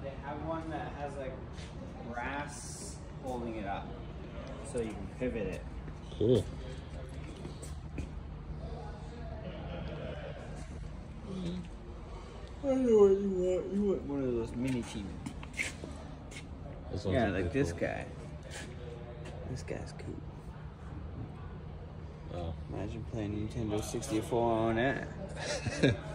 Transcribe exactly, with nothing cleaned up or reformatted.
they have one that has like brass holding it up, so you can pivot it. Cool. I don't know what you want. You want one of those mini T Vs. Yeah, like this cool. guy. This guy's cool. Oh. Imagine playing Nintendo sixty-four on it.